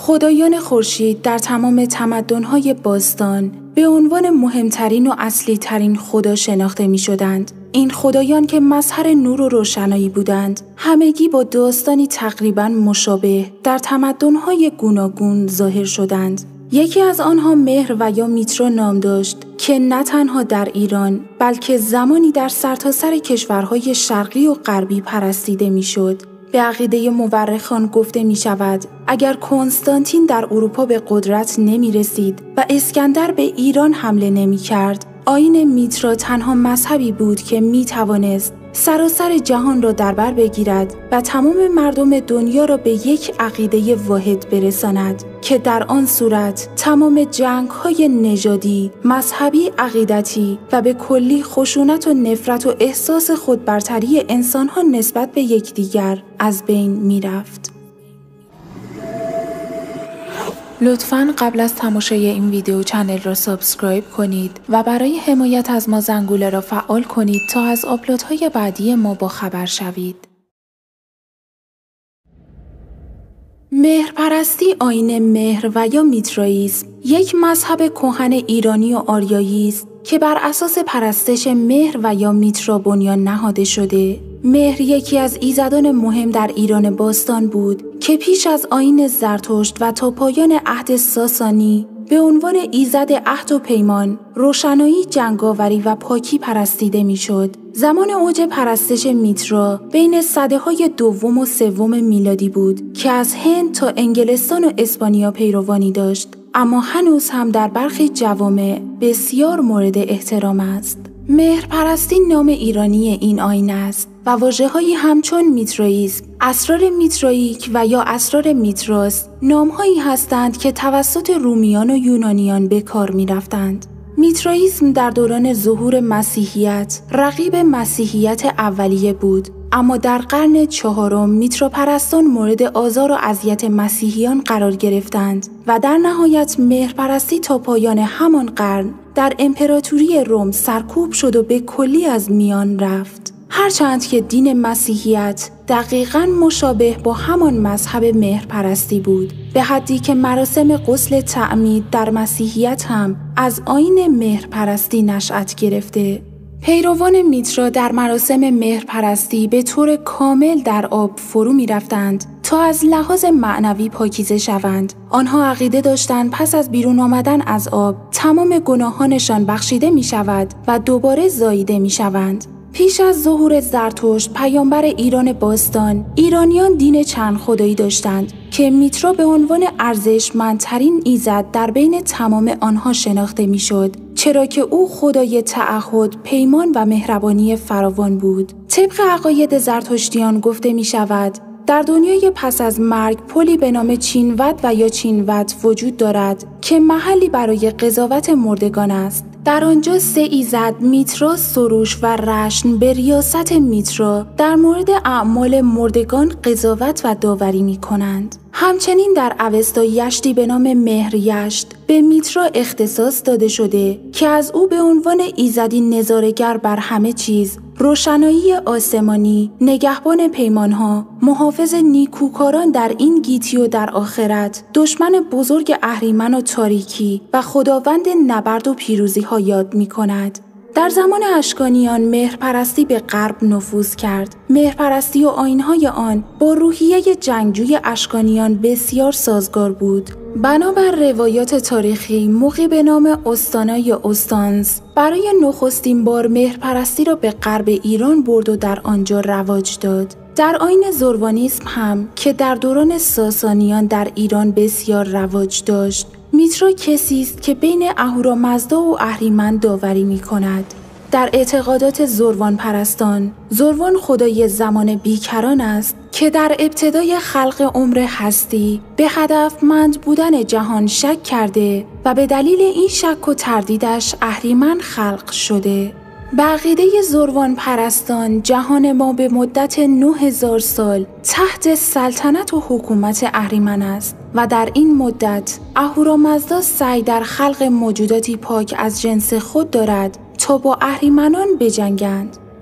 خدایان خورشید در تمام تمدن‌های باستان به عنوان مهمترین و اصلی ترین خدا شناخته می شدند. این خدایان که مظهر نور و روشنایی بودند، همگی با داستانی تقریباً مشابه در تمدن‌های گوناگون ظاهر شدند. یکی از آنها مهر و یا میترا نام داشت که نه تنها در ایران بلکه زمانی در سرتاسر کشورهای شرقی و غربی پرستیده میشد. به عقیده مورخان گفته می شود اگر کنستانتین در اروپا به قدرت نمی رسید و اسکندر به ایران حمله نمی کرد، آیین میترا تنها مذهبی بود که می توانست سراسر جهان را در بر بگیرد و تمام مردم دنیا را به یک عقیده واحد برساند که در آن صورت تمام جنگ‌های نژادی، مذهبی، عقیدتی و به کلی خشونت و نفرت و احساس خودبرتری انسان‌ها نسبت به یکدیگر از بین می‌رفت. لطفاً قبل از تماشای این ویدیو کانال را سابسکرایب کنید و برای حمایت از ما زنگوله را فعال کنید تا از آپلودهای بعدی ما با خبر شوید. مهرپرستی آیین مهر و یا میترائیسم یک مذهب کهن ایرانی و آریایی است که بر اساس پرستش مهر و یا میترا بنیان نهاده شده. مهر یکی از ایزدان مهم در ایران باستان بود که پیش از آیین زرتشت و تا پایان عهد ساسانی به عنوان ایزد عهد و پیمان، روشنایی، جنگاوری و پاکی پرستیده میشد. زمان اوج پرستش میترا بین سده‌های دوم و سوم میلادی بود که از هند تا انگلستان و اسپانیا پیروانی داشت، اما هنوز هم در برخی جوامع بسیار مورد احترام است. مهرپرستی نام ایرانی این آیین است و واژه‌هایی همچون میترائیسم، اسرار میترائیک و یا اسرار میتراس نام‌هایی هستند که توسط رومیان و یونانیان به کار می‌رفتند. میترائیسم در دوران ظهور مسیحیت رقیب مسیحیت اولیه بود، اما در قرن چهارم میتراپرستان مورد آزار و اذیت مسیحیان قرار گرفتند و در نهایت مهرپرستی تا پایان همان قرن در امپراتوری روم سرکوب شد و به کلی از میان رفت. هرچند که دین مسیحیت دقیقاً مشابه با همان مذهب مهرپرستی بود، به حدی که مراسم غسل تعمید در مسیحیت هم از آیین مهرپرستی نشأت گرفته. پیروان میترا در مراسم مهرپرستی به طور کامل در آب فرو می رفتند تا از لحاظ معنوی پاکیزه شوند. آنها عقیده داشتند پس از بیرون آمدن از آب تمام گناهانشان بخشیده می شود و دوباره زاییده می شوند. پیش از ظهور زرتشت پیامبر ایران باستان، ایرانیان دین چند خدایی داشتند که میترا به عنوان ارزشمندترین ایزد در بین تمام آنها شناخته میشد، چرا که او خدای تعهد، پیمان و مهربانی فراوان بود. طبق عقاید زرتشتیان گفته می شود در دنیای پس از مرگ پلی به نام چینوت و یا چینوت وجود دارد که محلی برای قضاوت مردگان است. در آنجا سه ایزد میترا، سروش و رشن به ریاست میترا در مورد اعمال مردگان قضاوت و داوری می کنند. همچنین در اوستا یشتی به نام مهر یشت به میترا اختصاص داده شده که از او به عنوان ایزدی نظاره‌گر بر همه چیز، روشنایی آسمانی، نگهبان پیمانها، محافظ نیکوکاران در این گیتی و در آخرت، دشمن بزرگ اهریمن و تاریکی و خداوند نبرد و پیروزی ها یاد می کند. در زمان اشکانیان مهرپرستی به غرب نفوذ کرد. مهرپرستی و آیین‌های آن با روحیه جنگجوی اشکانیان بسیار سازگار بود. بنابر روایات تاریخی، موقعی به نام استانا یا استانز برای نخستین بار مهرپرستی را به غرب ایران برد و در آنجا رواج داد. در آیین زروانیسم هم که در دوران ساسانیان در ایران بسیار رواج داشت، میترا کسی است که بین اهورامزدا و اهریمن داوری می کند. در اعتقادات زروان پرستان، زروان خدای زمان بیکران است که در ابتدای خلق عمر هستی به هدفمند بودن جهان شک کرده و به دلیل این شک و تردیدش اهریمن خلق شده. به عقیده زروان پرستان جهان ما به مدت 9000 سال تحت سلطنت و حکومت اهریمن است و در این مدت اهورامزدا سعی در خلق موجوداتی پاک از جنس خود دارد تا با اهریمنان بجنگند.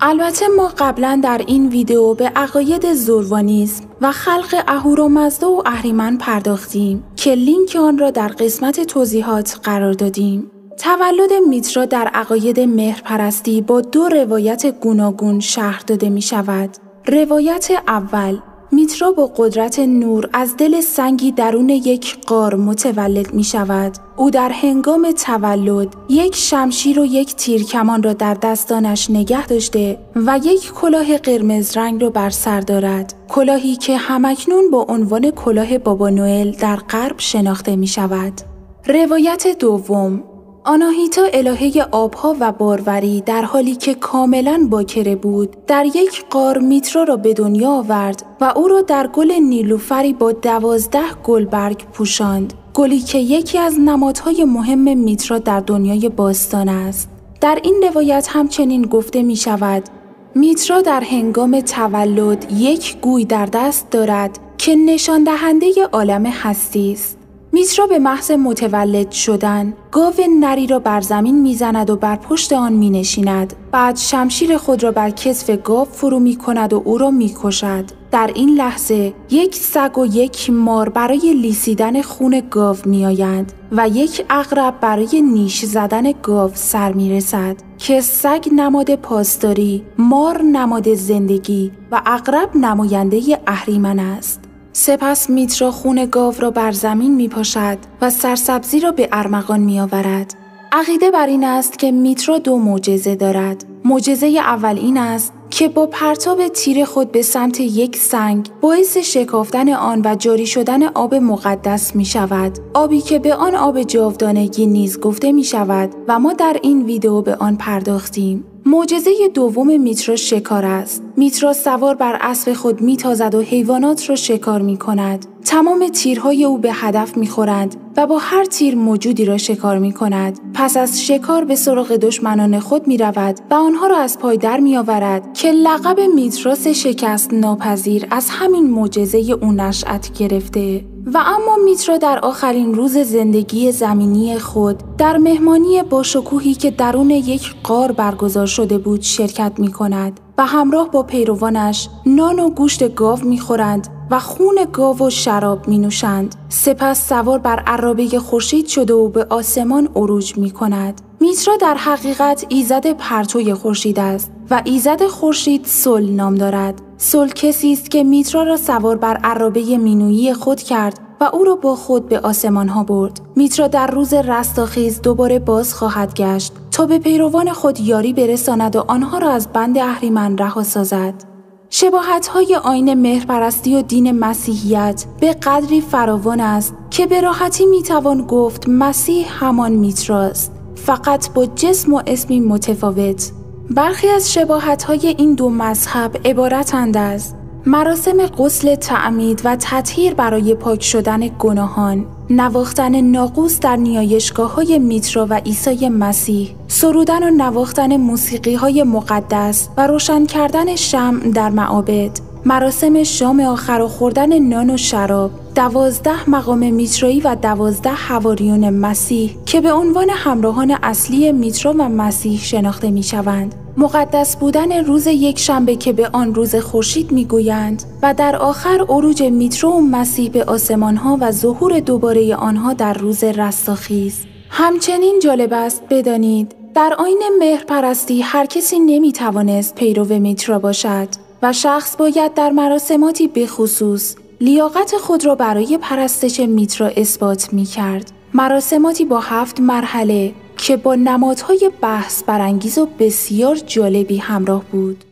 البته ما قبلا در این ویدیو به عقاید زوروانیسم و خلق اهورامزدا و اهریمن پرداختیم که لینک آن را در قسمت توضیحات قرار دادیم. تولد میترا در عقاید مهرپرستی با 2 روایت گوناگون شرح داده می شود. روایت اول، میترا با قدرت نور از دل سنگی درون یک غار متولد می شود. او در هنگام تولد یک شمشیر و یک تیرکمان را در دستانش نگه داشته و یک کلاه قرمز رنگ را بر سر دارد. کلاهی که همکنون با عنوان کلاه بابا نوئل در غرب شناخته می شود. روایت دوم، آناهیتا الهه آبها و باروری در حالی که کاملا باکره بود در یک غار میترا را به دنیا آورد و او را در گل نیلوفری با 12 گلبرگ پوشاند، گلی که یکی از نمادهای مهم میترا در دنیای باستان است. در این روایت همچنین گفته می شود میترا در هنگام تولد یک گوی در دست دارد که نشان دهنده عالم هستی است. میترا به محض متولد شدن گاو نری را بر زمین میزند و بر پشت آن مینشیند. بعد شمشیر خود را بر کتف گاو فرو میکند و او را میکشد. در این لحظه یک سگ و یک مار برای لیسیدن خون گاو میآیند و یک عقرب برای نیش زدن گاو سر میرسد که سگ نماد پاسداری، مار نماد زندگی و عقرب نماینده اهریمن است. سپس میترا خون گاو را بر زمین میپاشد و سرسبزی را به ارمغان میآورد. عقیده بر این است که میترا 2 معجزه دارد. معجزه اول این است که با پرتاب تیر خود به سمت یک سنگ باعث شکافتن آن و جاری شدن آب مقدس می شود. آبی که به آن آب جاودانگی نیز گفته می شود و ما در این ویدیو به آن پرداختیم. معجزه دوم میترا شکار است. میترا سوار بر اسب خود میتازد و حیوانات را شکار می کند. تمام تیرهای او به هدف میخورند و با هر تیر موجودی را شکار می کند. پس از شکار به سراغ دشمنان خود می رود و آنها را از پای در می آورد که لقب میتراس شکست ناپذیر از همین معجزه او نشأت گرفته. و اما میترا در آخرین روز زندگی زمینی خود در مهمانی باشکوهی که درون یک غار برگزار شده بود شرکت می کند و همراه با پیروانش نان و گوشت گاو می خورند و خون گاو و شراب می نوشند. سپس سوار بر عرابه خورشید شده و به آسمان عروج می کند. میترا در حقیقت ایزد پرتوی خورشید است و ایزد خورشید سل نام دارد. سل کسی است که میترا را سوار بر عرابه مینویی خود کرد و او را با خود به آسمان ها برد. میترا در روز رستاخیز دوباره باز خواهد گشت تا به پیروان خود یاری برساند و آنها را از بند اهریمن رها سازد. شباهت‌های آیین مهرپرستی و دین مسیحیت به قدری فراوان است که به راحتی میتوان گفت مسیح همان میتراست، فقط با جسم و اسمی متفاوت. برخی از شباهت‌های این 2 مذهب عبارتند از مراسم غسل تعمید و تطهیر برای پاک شدن گناهان، نواختن ناقوس در نیایشگاه‌های میترا و عیسی مسیح، سرودن و نواختن موسیقی‌های مقدس و روشن کردن شمع در معابد، مراسم شام آخر و خوردن نان و شراب، 12 مقام میترایی و 12 حواریون مسیح که به عنوان همراهان اصلی میترا و مسیح شناخته میشوند، مقدس بودن روز یکشنبه که به آن روز خورشید میگویند و در آخر عروج میترا و مسیح به آسمانها و ظهور دوباره آنها در روز رستاخیز. همچنین جالب است بدانید در آیین مهرپرستی هر کسی نمیتوانست پیرو میترا باشد و شخص باید در مراسماتی به خصوص لیاقت خود را برای پرستش میترا اثبات می‌کرد. مراسماتی با 7 مرحله که با نمادهای بحث برانگیز و بسیار جالبی همراه بود.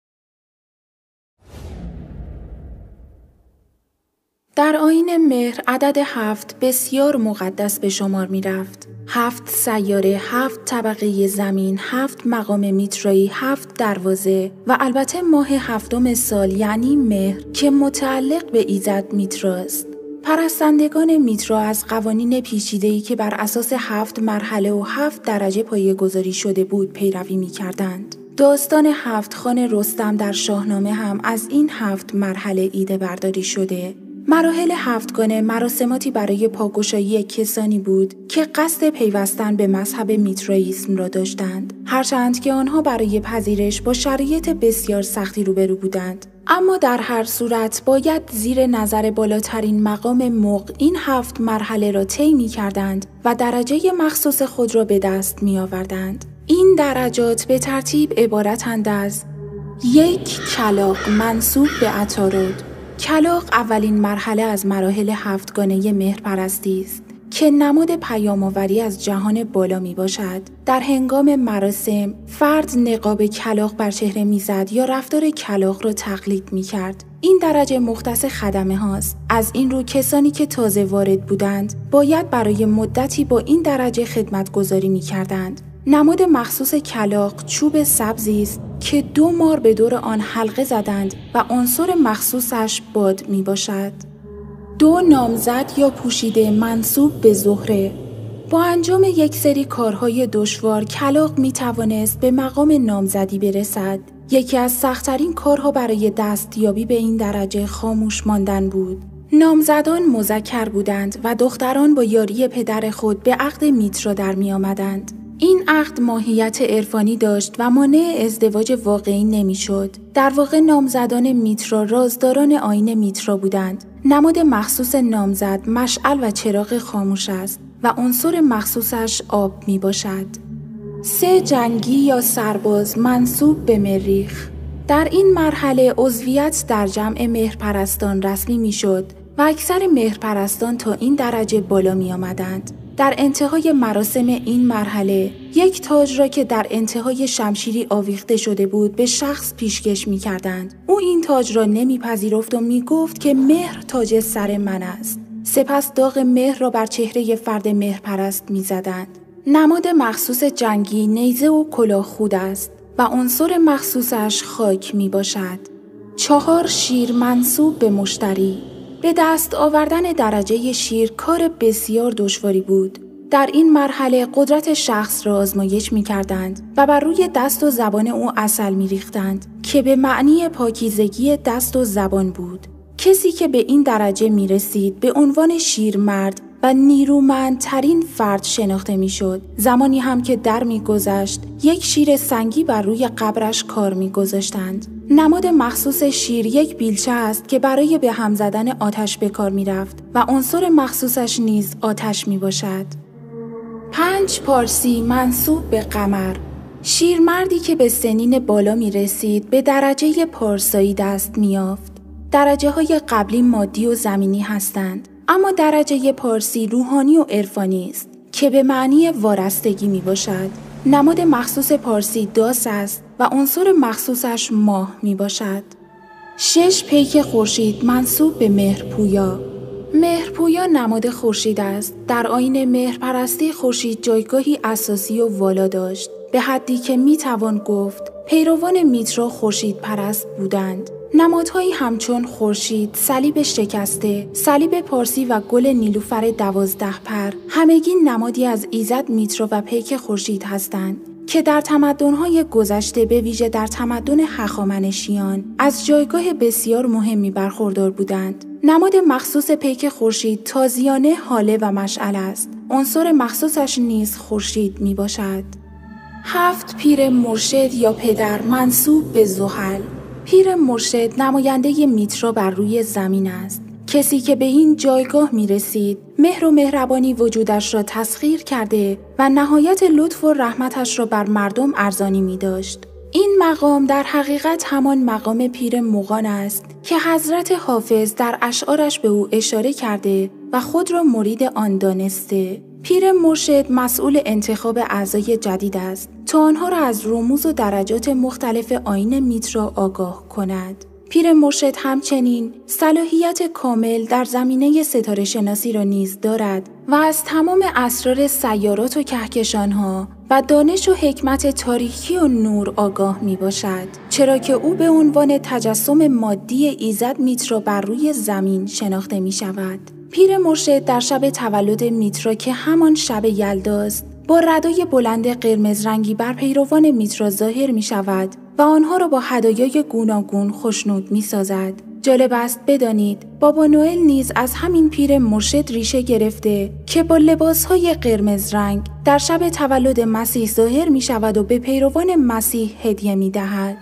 در آیین مهر عدد 7 بسیار مقدس به شمار می رفت. 7 سیاره، 7 طبقه زمین، 7 مقام میترایی، 7 دروازه و البته ماه 7 سال یعنی مهر که متعلق به ایزد میتراست. پرستندگان میترا از قوانین پیچیده‌ای که بر اساس 7 مرحله و 7 درجه پایه‌گذاری شده بود پیروی می‌کردند. داستان 7 خان رستم در شاهنامه هم از این 7 مرحله ایده برداری شده مراحل هفتگانه مراسماتی برای پاگشایی کسانی بود که قصد پیوستن به مذهب میترائیسم را داشتند، هرچند که آنها برای پذیرش با شرایط بسیار سختی روبرو بودند. اما در هر صورت باید زیر نظر بالاترین مقام مغ این 7 مرحله را طی می‌کردند و درجه مخصوص خود را به دست می‌آوردند. این درجات به ترتیب عبارتند از: 1. کلاغ منسوب به عطارد. کلاغ اولین مرحله از مراحل هفتگانه مهرپرستی است که نماد پیام‌آوری از جهان بالا می باشد. در هنگام مراسم، فرد نقاب کلاغ بر چهره می زد یا رفتار کلاغ را تقلید می کرد. این درجه مختص خدمه هاست. از این رو کسانی که تازه وارد بودند، باید برای مدتی با این درجه خدمتگزاری می کردند. نماد مخصوص کلاغ چوب سبزی است که 2 مار به دور آن حلقه زدند و عنصر مخصوصش باد می باشد. 2. نامزد یا پوشیده منسوب به زهره. با انجام یک سری کارهای دشوار کلاغ می توانست به مقام نامزدی برسد. یکی از سخت‌ترین کارها برای دستیابی به این درجه خاموش ماندن بود. نامزدان مذکر بودند و دختران با یاری پدر خود به عقد میترا در می آمدند. این عقد ماهیت عرفانی داشت و مانع ازدواج واقعی نمیشد. در واقع نامزدان میترا رازداران آیین میترا بودند. نماد مخصوص نامزد مشعل و چراغ خاموش است و عنصر مخصوصش آب می باشد. 3. جنگی یا سرباز منسوب به مریخ. در این مرحله عضویت در جمع مهرپرستان رسمی می شد و اکثر مهرپرستان تا این درجه بالا می آمدند. در انتهای مراسم این مرحله، یک تاج را که در انتهای شمشیری آویخته شده بود به شخص پیشکش می کردند. او این تاج را نمی پذیرفت و می گفت که مهر تاج سر من است. سپس داغ مهر را بر چهره فرد مهرپرست می زدند. نماد مخصوص جنگی نیزه و کلاه خود است و عنصر مخصوصش خاک می باشد. 4. شیر منسوب به مشتری. به دست آوردن درجه شیر کار بسیار دشواری بود. در این مرحله قدرت شخص را آزمایش می کردند و بر روی دست و زبان او عسل می ریختند که به معنی پاکیزگی دست و زبان بود. کسی که به این درجه می رسید به عنوان شیرمرد و نیرومندترین فرد شناخته می شد. زمانی هم که در می گذشت یک شیر سنگی بر روی قبرش کار می گذاشتند. نماد مخصوص شیر یک بیلچه است که برای به هم زدن آتش به کار می رفت و عنصر مخصوصش نیز آتش می باشد. 5. پارسی منسوب به قمر. شیرمردی که به سنین بالا می رسید به درجه پارسایی دست می یافت. درجه های قبلی مادی و زمینی هستند، اما درجه پارسی روحانی و عرفانی است که به معنی وارستگی می باشد. نماد مخصوص پارسی داس است و عنصر مخصوصش ماه می باشد. 6. پیک خورشید منسوب به مهرپویا. مهرپویا نماد خورشید است. در آیین مهرپرستی خورشید جایگاهی اساسی و والا داشت، به حدی که می توان گفت پیروان میترا خورشید پرست بودند. نمادهایی همچون خورشید، صلیب شکسته، صلیب پارسی و گل نیلوفر 12 پر همگی نمادی از ایزد میترا و پیک خورشید هستند که در تمدن‌های گذشته به ویژه در تمدن هخامنشیان از جایگاه بسیار مهمی برخوردار بودند. نماد مخصوص پیک خورشید تازیانه، هاله و مشعل است. عنصر مخصوصش نیز خورشید می باشد. 7. پیر مرشد یا پدر منسوب به زحل. پیر مرشد نماینده میترا بر روی زمین است. کسی که به این جایگاه می رسید، مهر و مهربانی وجودش را تسخیر کرده و نهایت لطف و رحمتش را بر مردم ارزانی می داشت. این مقام در حقیقت همان مقام پیر مغان است که حضرت حافظ در اشعارش به او اشاره کرده و خود را مرید آن دانسته. پیر مرشد مسئول انتخاب اعضای جدید است تا آنها را از رموز و درجات مختلف آیین میترا آگاه کند. پیر مرشد همچنین صلاحیت کامل در زمینه ستاره شناسی را نیز دارد و از تمام اسرار سیارات و کهکشانها و دانش و حکمت تاریکی و نور آگاه می باشد، چرا که او به عنوان تجسم مادی ایزد میترا بر روی زمین شناخته می شود. پیر مرشد در شب تولد میترا که همان شب یلداست، با ردای بلند قرمز رنگی بر پیروان میترا ظاهر می شود و آنها را با هدایای گوناگون خوشنود می سازد. جالب است بدانید بابا نوئل نیز از همین پیر مرشد ریشه گرفته که با لباسهای قرمز رنگ در شب تولد مسیح ظاهر می شود و به پیروان مسیح هدیه می دهد.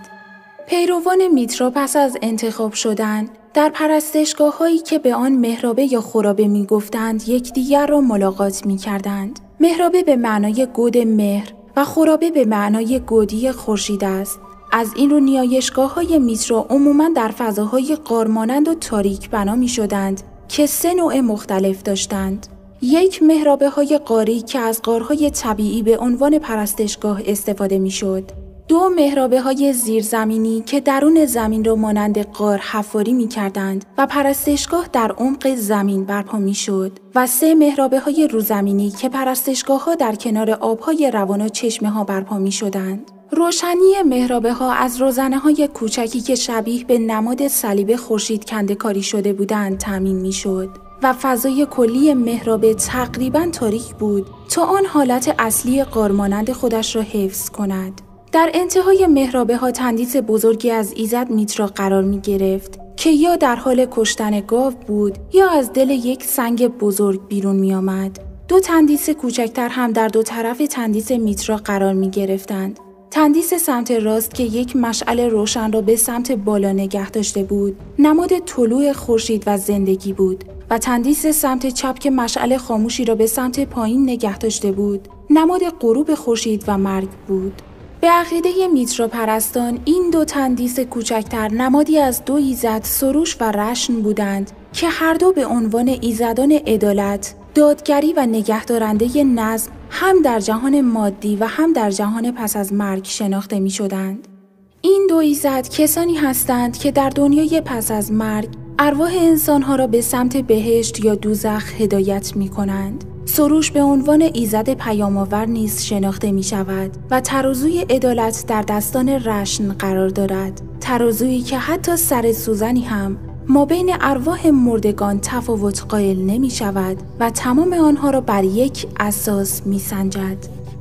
پیروان میترا پس از انتخاب شدن در پرستشگاه‌هایی که به آن محرابه یا خرابه می گفتند یکدیگر را ملاقات می کردند. محرابه به معنای گود مهر و خرابه به معنای گودی خورشید است. از این رو نیایشگاه‌های میترا عموماً در فضاهای غارمانند و تاریک بنا می‌شدند که 3 نوع مختلف داشتند. یک، محرابه‌های غاری که از غارهای طبیعی به عنوان پرستشگاه استفاده می‌شد. 2، محرابه‌های زیرزمینی که درون زمین را مانند غار حفاری می‌کردند و پرستشگاه در عمق زمین برپا می‌شد. و 3، محرابه‌های روزمینی که پرستشگاه‌ها در کنار آب‌های روان و چشمه‌ها برپا می‌شدند. روشنی محرابه‌ها از روزنه‌های کوچکی که شبیه به نماد صلیب خورشید کنده کاری شده بودند تامین می‌شد و فضای کلی محرابه تقریباً تاریک بود تا آن حالت اصلی غارمانند خودش را حفظ کند. در انتهای محرابه‌ها تندیس بزرگی از ایزد میترا قرار می‌گرفت که یا در حال کشتن گاو بود یا از دل یک سنگ بزرگ بیرون می‌آمد. 2 تندیس کوچکتر هم در 2 طرف تندیس میترا قرار می‌گرفتند. تندیس سمت راست که یک مشعل روشن را به سمت بالا نگه داشته بود، نماد طلوع خورشید و زندگی بود و تندیس سمت چپ که مشعل خاموشی را به سمت پایین نگه داشته بود، نماد غروب خورشید و مرگ بود. به عقیده میترا پرستان این 2 تندیس کوچکتر نمادی از 2 ایزد سروش و رشن بودند که هر دو به عنوان ایزدان عدالت، دادگری و نگهدارنده نظم هم در جهان مادی و هم در جهان پس از مرگ شناخته می شدند. این 2 ایزد کسانی هستند که در دنیای پس از مرگ ارواح انسانها را به سمت بهشت یا دوزخ هدایت می کنند. سروش به عنوان ایزد پیام‌آور نیز شناخته می شود و ترازوی عدالت در دستان رشن قرار دارد. ترازویی که حتی سر سوزنی هم ما بین ارواح مردگان تفاوت قائل نمی شود و تمام آنها را بر یک اساس می سنجد.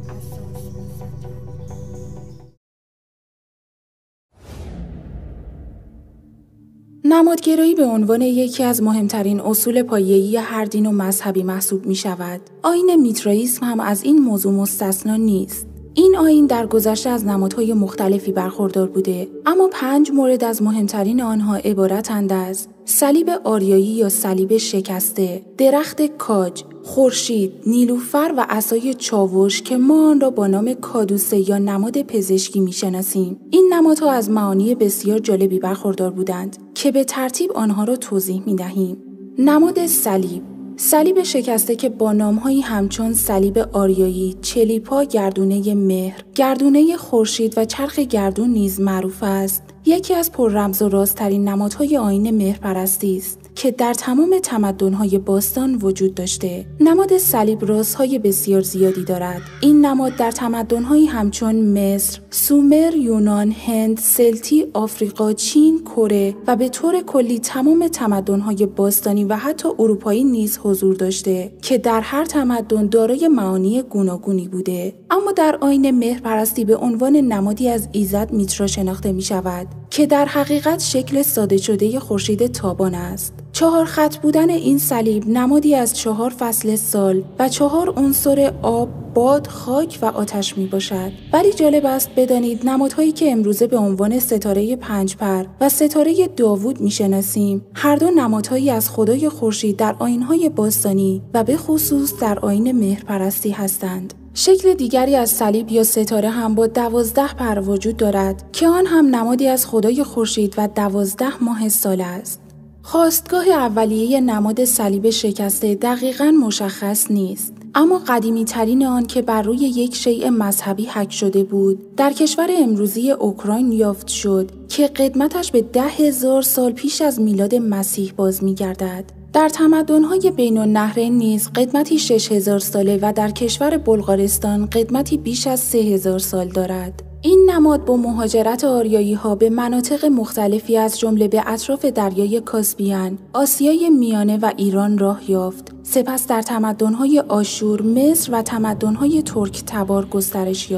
نمادگرایی به عنوان یکی از مهمترین اصول پایه‌ای هر دین و مذهبی محسوب می شود. آیین میترائیسم هم از این موضوع مستثنا نیست. این آیین در گذشته از نمادهای مختلفی برخوردار بوده، اما 5 مورد از مهمترین آنها عبارتند از صلیب آریایی یا صلیب شکسته، درخت کاج، خورشید، نیلوفر و عصای چاوش که ما آن را با نام کادوسه یا نماد پزشکی می‌شناسیم. این نمادها از معانی بسیار جالبی برخوردار بودند که به ترتیب آنها را توضیح می‌دهیم. نماد صلیب شکسته که با نام‌هایی همچون صلیب آریایی، چلیپا، گردونه مهر، گردونه خورشید و چرخ گردون نیز معروف است. یکی از پررمز و رازترین نمادهای آیین مهرپرستی است که در تمام تمدن‌های باستان وجود داشته. نماد صلیب رازهای بسیار زیادی دارد. این نماد در تمدن‌هایی همچون مصر، سومر، یونان، هند، سلتی، آفریقا، چین، کره و به طور کلی تمام تمدن‌های باستانی و حتی اروپایی نیز حضور داشته که در هر تمدن دارای معانی گوناگونی بوده. اما در آیین مهرپرستی به عنوان نمادی از ایزد میترا شناخته می‌شود که در حقیقت شکل ساده شده خورشید تابان است. 4 خط بودن این صلیب نمادی از 4 فصل سال و 4 عنصر آب، باد، خاک و آتش می باشد. ولی جالب است بدانید نمادهایی که امروزه به عنوان ستاره 5 پر و ستاره داوود می شناسیم، هر دو نمادهایی از خدای خورشید در آیین‌های باستانی و به خصوص در آیین مهرپرستی هستند. شکل دیگری از صلیب یا ستاره هم با 12 پر وجود دارد که آن هم نمادی از خدای خورشید و 12 ماه سال است. خاستگاه اولیه نماد صلیب شکسته دقیقاً مشخص نیست، اما قدیمی ترین آن که بر روی یک شیء مذهبی حک شده بود در کشور امروزی اوکراین یافت شد که قدمتش به 10,000 سال پیش از میلاد مسیح باز می‌گردد. در تمدن‌های بین النهرین نیز قدمتی 6,000 ساله و در کشور بلغارستان قدمتی بیش از 3,000 سال دارد. این نماد با مهاجرت آریایی‌ها به مناطق مختلفی از جمله به اطراف دریای کاسپیان، آسیای میانه و ایران راه یافت. سپس در تمدن‌های آشور، مصر و تمدن‌های ترک تبار گسترش یافت.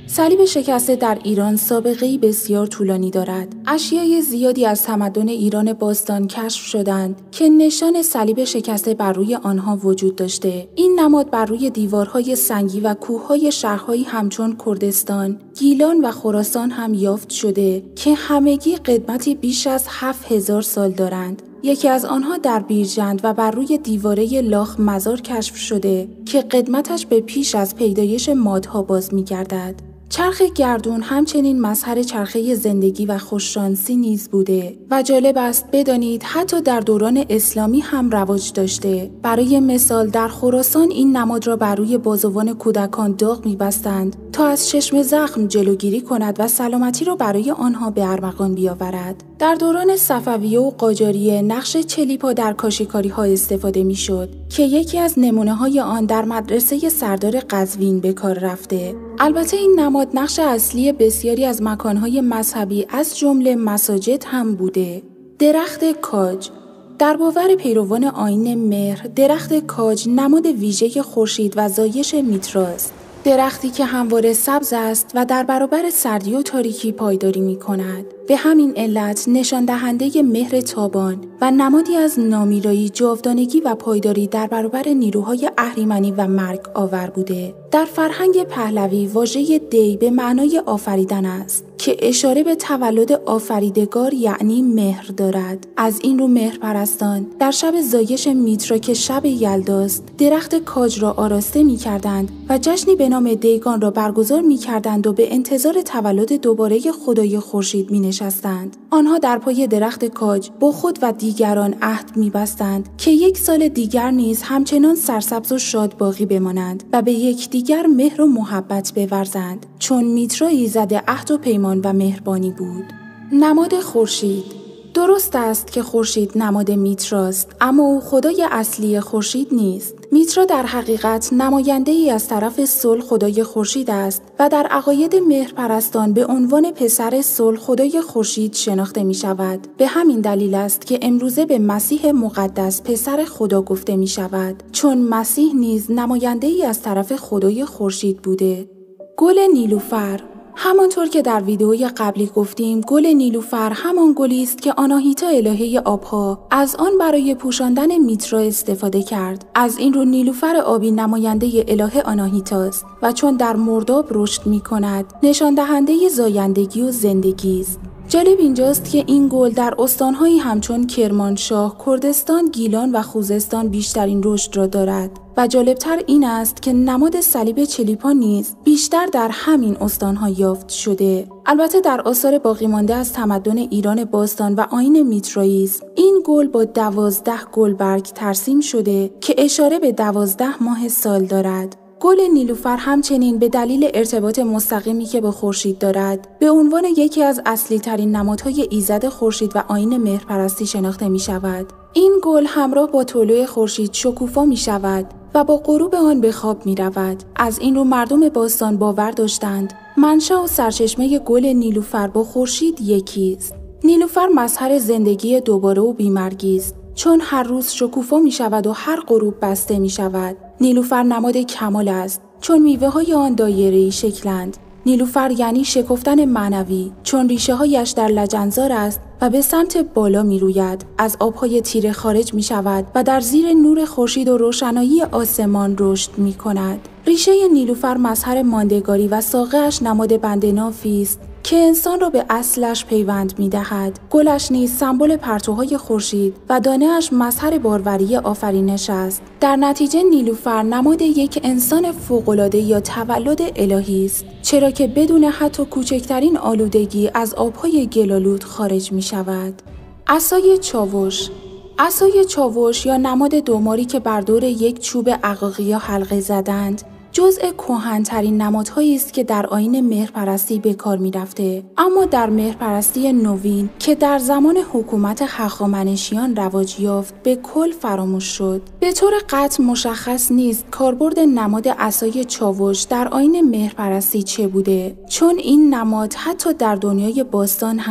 صلیب شکسته در ایران سابقه‌ای بسیار طولانی دارد. اشیای زیادی از تمدن ایران باستان کشف شدند که نشان صلیب شکسته بر روی آنها وجود داشته. این نماد بر روی دیوارهای سنگی و کوههای شهرهایی همچون کردستان، گیلان و خراسان هم یافت شده که همگی قدمتی بیش از 7000 سال دارند. یکی از آنها در بیرجند و بر روی دیواره لاخ مزار کشف شده که قدمتش به پیش از پیدایش مادها باز می‌گردد. چرخ گردون همچنین مظهر چرخه زندگی و خوششانسی نیز بوده و جالب است بدانید حتی در دوران اسلامی هم رواج داشته. برای مثال در خراسان این نماد را بر روی بازوان کودکان داغ می‌بستند تا از چشم زخم جلوگیری کند و سلامتی را برای آنها به ارمغان بیاورد. در دوران صفویه و قاجاریه نقش چلیپا در کاشیکاری‌ها استفاده می‌شد که یکی از نمونه‌های آن در مدرسه سردار قزوین به کار رفته. البته این نماد نقش اصلی بسیاری از مکان‌های مذهبی از جمله مساجد هم بوده. درخت کاج. در باور پیروان آیین مهر، درخت کاج نماد ویژه خورشید و زایش میتراست. درختی که همواره سبز است و در برابر سردی و تاریکی پایداری می کند. به همین علت نشان دهنده مهر تابان و نمادی از نامیرایی، جاودانگی و پایداری در برابر نیروهای اهریمنی و مرگ آور بوده. در فرهنگ پهلوی واژه دی به معنای آفریدن است که اشاره به تولد آفریدگار یعنی مهر دارد. از این رو مهرپرستان در شب زایش میترا که شب یلداست درخت کاج را آراسته می کردند و جشنی به نام دیگان را برگزار می کردند و به انتظار تولد دوباره خدای خورشید می نشستند. آنها در پای درخت کاج با خود و دیگران عهد می بستند که یک سال دیگر نیز همچنان سرسبز و شاد باقی بمانند و به یکدیگر مهر و محبت بورزند، چون میترا ایزد عهد و پیمان و مهربانی بود. نماد خورشید. درست است که خورشید نماد میتراست، اما او خدای اصلی خورشید نیست. میترا در حقیقت نماینده ای از طرف صلح خدای خورشید است و در عقاید مهرپرستان به عنوان پسر صلح خدای خورشید شناخته می شود. به همین دلیل است که امروزه به مسیح مقدس پسر خدا گفته می شود، چون مسیح نیز نماینده ای از طرف خدای خورشید بوده. گل نیلوفر. همانطور که در ویدئوی قبلی گفتیم، گل نیلوفر همان گلی است که آناهیتا الهه آبها از آن برای پوشاندن میترا استفاده کرد. از این رو نیلوفر آبی نماینده الهه آناهیتاست و چون در مرداب رشد می کند، نشان دهنده زایندگی و زندگی است. جالب اینجاست که این گل در استانهایی همچون کرمانشاه، کردستان، گیلان و خوزستان بیشترین رشد را دارد و جالبتر این است که نماد صلیب چلیپا نیز بیشتر در همین استانها یافت شده. البته در آثار باقی مانده از تمدن ایران باستان و آیین میترائیسم این گل با 12 گلبرگ ترسیم شده که اشاره به 12 ماه سال دارد. گل نیلوفر همچنین به دلیل ارتباط مستقیمی که با خورشید دارد به عنوان یکی از اصلی ترین نمادهای ایزد خورشید و آیین مهرپرستی شناخته می شود. این گل همراه با طلوع خورشید شکوفا می شود و با غروب آن به خواب می رود. از این رو مردم باستان باور داشتند منشأ و سرچشمه گل نیلوفر با خورشید یکی است. نیلوفر مظهر زندگی دوباره و بیمرگی است، چون هر روز شکوفا می شود و هر غروب بسته می شود. نیلوفر نماد کمال است، چون میوه های آن دایره‌ای شکلند. نیلوفر یعنی شکفتن معنوی، چون ریشه هایش در لجنزار است و به سمت بالا می روید. از آبهای تیره خارج می شود و در زیر نور خورشید و روشنایی آسمان رشد می کند. ریشه نیلوفر مظهر ماندگاری و ساقه‌اش نماد بند نافی است که انسان را به اصلش پیوند می دهد. گلش نیز سمبل پرتوهای خورشید و دانه‌اش مظهر باروری آفرینش است. در نتیجه نیلوفر نماد یک انسان فوق‌العاده یا تولد الهی است، چرا که بدون حتی کوچکترین آلودگی از آبهای گل‌آلود خارج می شود. عصای چاوش. عصای چاوش یا نماد دوماری که بر دور یک چوب عقاقی یا حلقه زدند جزء کهن‌ترین نمادهایی است که در آیین مهرپرستی به کار می‌رفته، اما در مهرپرستی نوین که در زمان حکومت هخامنشیان رواج یافت به کل فراموش شد. به طور قطع مشخص نیست کاربرد نماد عصای چاوش در آیین مهرپرستی چه بوده، چون این نماد حتی در دنیای باستان هم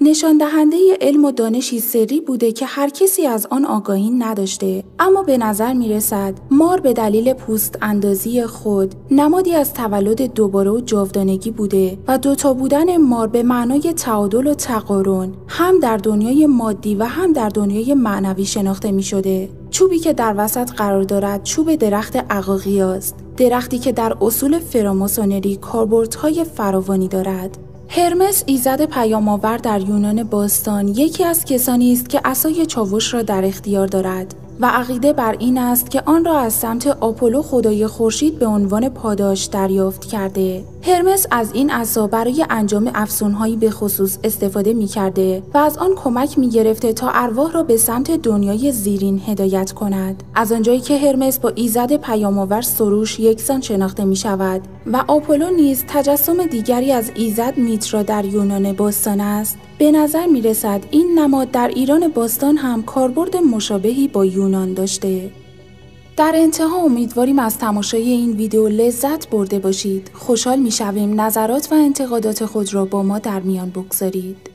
نشان دهنده علم و دانشی سری بوده که هر کسی از آن آگاهی نداشته، اما به نظر می رسد مار به دلیل پوست اندازی خود نمادی از تولد دوباره و جاودانگی بوده و دوتا بودن مار به معنای تعادل و تقارن هم در دنیای مادی و هم در دنیای معنوی شناخته می شده. چوبی که در وسط قرار دارد چوب درخت عقاقی است، درختی که در اصول فراماسونری کاربردهای فراوانی دارد. هرمس ایزد پیام‌آور در یونان باستان یکی از کسانی است که عصای چاوش را در اختیار دارد و عقیده بر این است که آن را از سمت آپولو خدای خورشید به عنوان پاداش دریافت کرده. هرمس از این عصا برای انجام افسونهایی به خصوص استفاده می‌کرده و از آن کمک می‌گرفته تا ارواح را به سمت دنیای زیرین هدایت کند. از آنجایی که هرمس با ایزد پیام‌آور سروش یکسان شناخته می‌شود و آپولو نیز تجسم دیگری از ایزد میترا در یونان باستان است، به نظر می‌رسد این نماد در ایران باستان هم کاربرد مشابهی با یونان داشته. در انتها امیدواریم از تماشای این ویدیو لذت برده باشید. خوشحال می‌شویم نظرات و انتقادات خود را با ما در میان بگذارید.